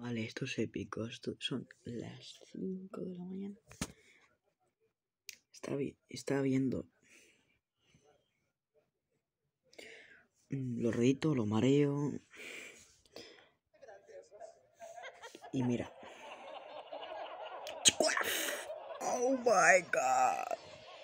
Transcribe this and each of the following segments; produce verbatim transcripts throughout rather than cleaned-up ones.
Vale, esto es épico. Esto son las cinco de la mañana. Está, vi está viendo. Lo redito, lo mareo. Y mira. Oh my god.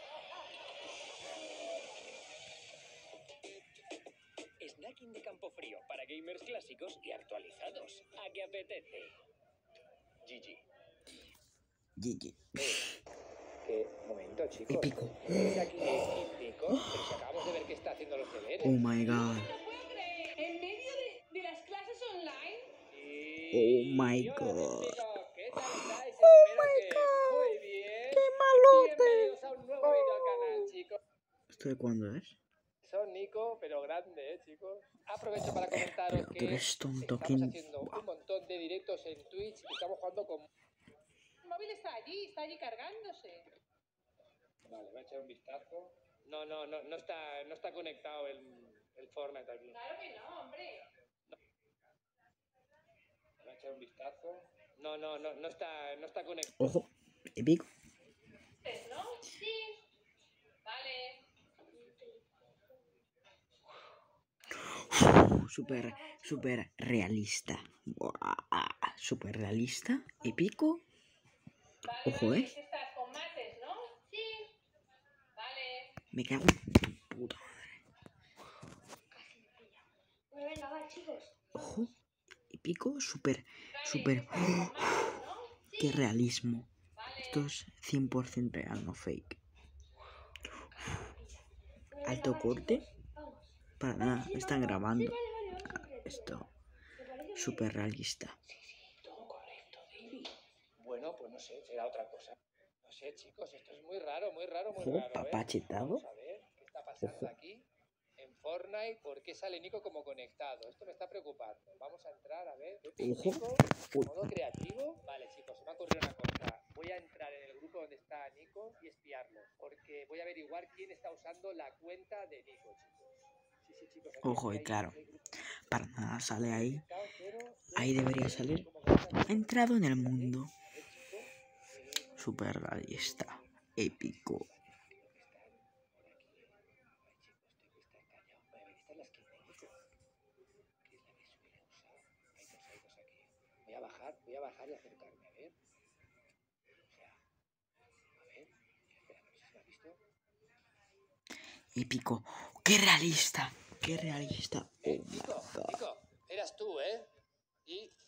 Snacking de Campofrío para gamers clásicos y actualizados. ¿A qué apetece? G G. G G. ¿Qué momento, chicos? Épico. ¿Es aquí Nico? Pero si acabamos de ver que está haciendo los deberes. Oh my god. No lo puedo creer. ¿En medio de, de las clases online? Y... Oh my y hola, god. chicos, ¿qué tal estáis? Oh Espero my que god. muy bien. ¡Qué malote! Bienvenidos a un nuevo Oh. vídeo al canal, chicos. ¿Esto de cuándo es? Son Nico, pero grande, ¿eh, chicos? Aprovecho para comentaros Pero que tú eres tonto. estamos ¿Quién? haciendo un montón de directos en Twitch y estamos jugando con... El móvil está allí, está allí cargándose. Vale, voy a echar un vistazo. No, no, no, no está, no está conectado el, el Fortnite aquí. Claro que no, hombre. Voy a echar un vistazo. No, no, no, no está, no está conectado. Ojo, épico. ¿No? Sí. Vale. Súper, súper realista. Buah, súper realista. Épico. Vale, Ojo, vale. ¿eh? ¿Qué estás con mates, no? Sí. Vale. Me cago en puta madre. Bueno, venga, va, chicos. Ojo. Épico. Súper, súper. ¿Estás con mates, no? Qué realismo. Vale. Esto es cien por ciento real, no fake. Alto corte. Para nada, me están grabando. Esto, súper realista. Todo correcto, David. Bueno, pues no sé, será otra cosa. No sé, chicos, esto es muy raro, muy raro, muy Ojo, raro. papá ¿eh? chetado. Vamos a ver qué está pasando Ojo. aquí en Fortnite. ¿Por qué sale Nico como conectado? Esto me está preocupando. Vamos a entrar a ver. Ojo. Nico, Uy. modo creativo. Vale, chicos, se me ha ocurrido una cosa. Voy a entrar en el grupo donde está Nico y espiarlo. Porque voy a averiguar quién está usando la cuenta de Nico, chicos. Sí, sí, chicos. Aquí Ojo, y hay- claro, hay grupo. para nada sale ahí. Pero Ahí yo- debería salir. como conectado- Ha entrado en el mundo. A ver, chicos. eh, Súper realista. Épico. Voy a bajar, voy a bajar y acercarme, a ver. O sea, a ver, espera, no sé si me ha visto. Épico. Qué realista. Qué realista. Oh Eh, my Nico, god. Nico, eras tú, ¿eh? Y